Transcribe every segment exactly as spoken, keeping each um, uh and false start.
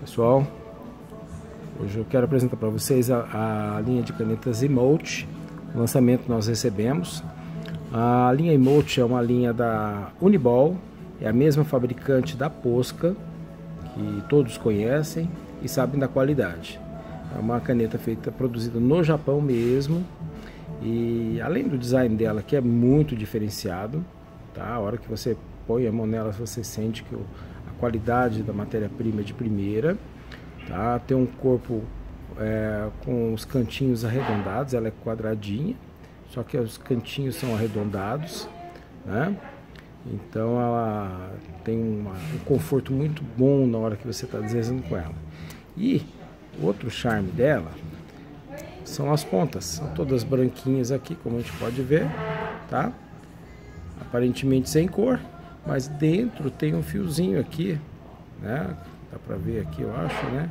Pessoal, hoje eu quero apresentar para vocês a, a linha de canetas Emote. O lançamento nós recebemos. A linha Emote é uma linha da Uniball, é a mesma fabricante da Posca, que todos conhecem e sabem da qualidade. É uma caneta feita, produzida no Japão mesmo, e além do design dela, que é muito diferenciado, tá? A hora que você põe a mão nela, você sente que o, a qualidade da matéria-prima é de primeira, tá? Tem um corpo é, com os cantinhos arredondados, ela é quadradinha, só que os cantinhos são arredondados, né? Então ela tem uma, um conforto muito bom na hora que você está deslizando com ela. E outro charme dela são as pontas, são todas branquinhas aqui, como a gente pode ver, tá? Aparentemente sem cor, mas dentro tem um fiozinho aqui, né? Dá pra ver aqui, eu acho, né?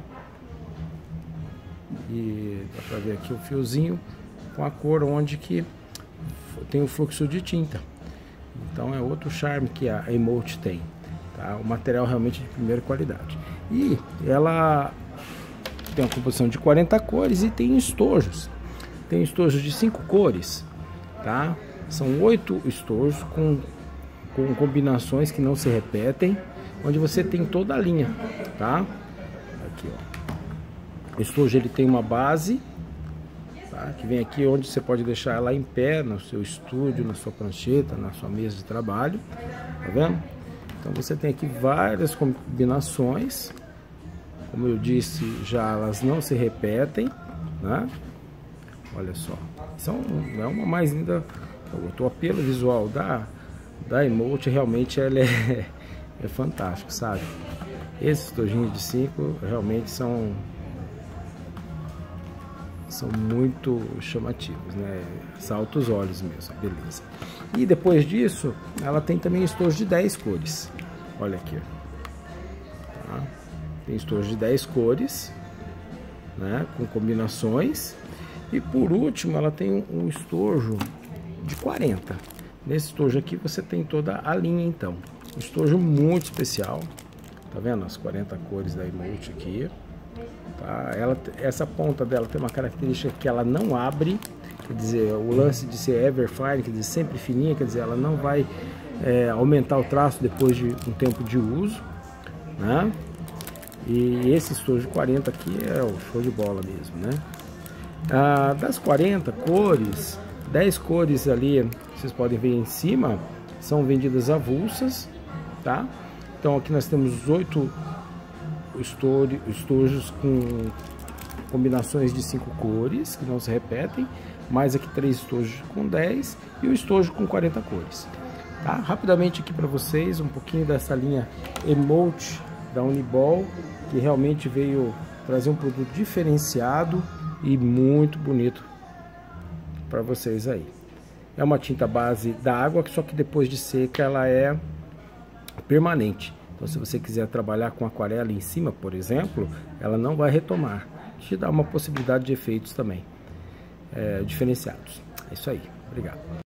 E dá pra ver aqui o fiozinho com a cor onde que tem o fluxo de tinta. Então é outro charme que a Emote tem, tá? O material realmente de primeira qualidade. E ela tem uma composição de quarenta cores e tem estojos. Tem estojos de cinco cores, tá? São oito estojos com, com combinações que não se repetem, onde você tem toda a linha, tá? Aqui, ó. O estojo ele tem uma base, tá? Que vem aqui onde você pode deixar ela em pé no seu estúdio, na sua prancheta, na sua mesa de trabalho, tá vendo? Então você tem aqui várias combinações. Como eu disse, já elas não se repetem, né? Olha só, são, é uma mais linda. O apelo visual da, da Emote realmente ela é, é fantástico, sabe? Esses tojinhos de cinco realmente são, são muito chamativos, né? Salta os olhos mesmo, beleza. E depois disso, ela tem também estojo de dez cores. Olha aqui, tá? Tem estojo de dez cores, né, com combinações. E por último, ela tem um, um estojo de quarenta. Nesse estojo aqui você tem toda a linha, então. Um estojo muito especial. Tá vendo as quarenta cores da Emote aqui? Tá? Ela, essa ponta dela tem uma característica que ela não abre. Quer dizer, o lance de ser everfine, quer dizer, sempre fininha, quer dizer, ela não vai é, aumentar o traço depois de um tempo de uso, né? E esse estojo de quarenta aqui é o show de bola mesmo, né? Ah, das quarenta cores, dez cores ali, vocês podem ver em cima, são vendidas avulsas, tá? Então aqui nós temos oito estojos com combinações de cinco cores, que não se repetem, mais aqui três estojos com dez e o estojo com quarenta cores, tá? Rapidamente aqui para vocês um pouquinho dessa linha Emote da Uniball, que realmente veio trazer um produto diferenciado e muito bonito para vocês aí. É uma tinta base da água, só que depois de seca ela é permanente. Então se você quiser trabalhar com aquarela em cima, por exemplo, ela não vai retomar. Te dá uma possibilidade de efeitos também é, diferenciados. É isso aí. Obrigado.